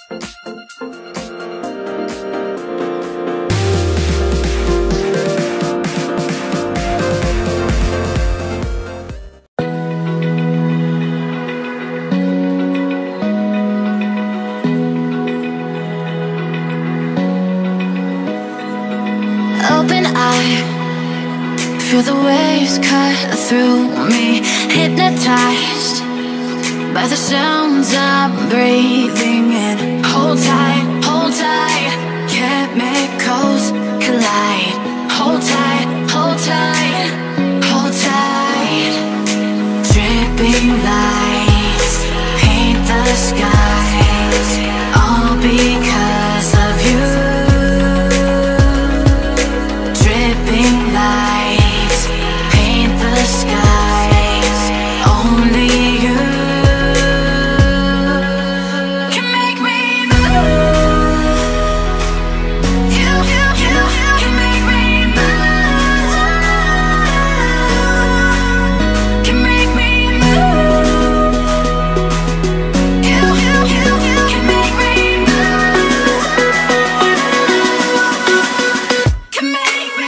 Feel the waves cut through me, hypnotized by the sounds I'm breathing in. Hold tight, chemicals collide. Hold tight, hold tight, hold tight. Dripping lights paint the skies, all because of you. Dripping lights paint the skies, only you can make me move. You can make me move. Can make me move. You can make me move. Can make me.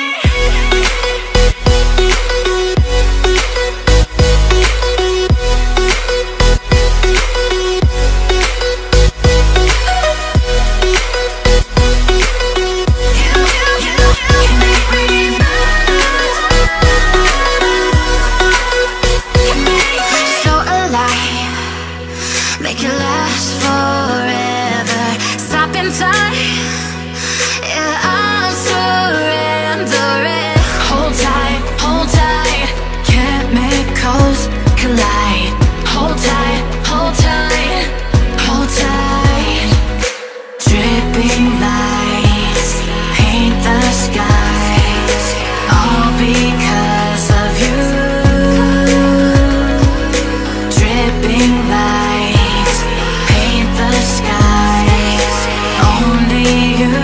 So alive, make it last forever. Stop in time, yeah, I'm surrendering. Hold tight, chemicals collide. Hold tight, hold tight, hold tight. Dripping lights paint the skies, all because of you. Dripping lights paint the skies, only you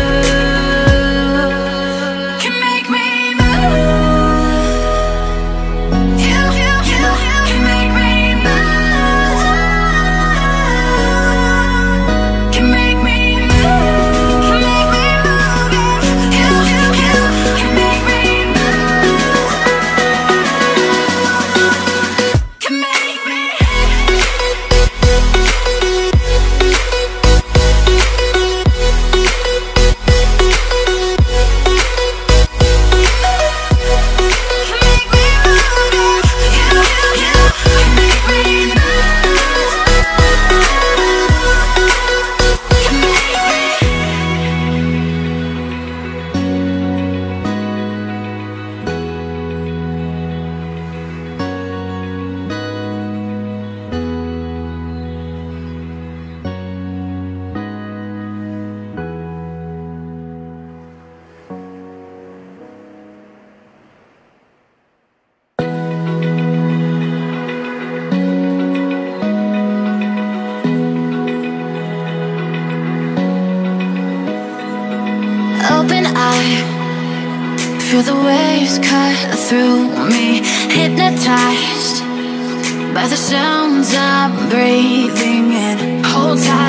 can make me move. You can make me move. Can make me move. Can make me move. You can make me move. Can make me. Open eye, feel the waves cut through me, hypnotized by the sounds I'm breathing in. Hold tight.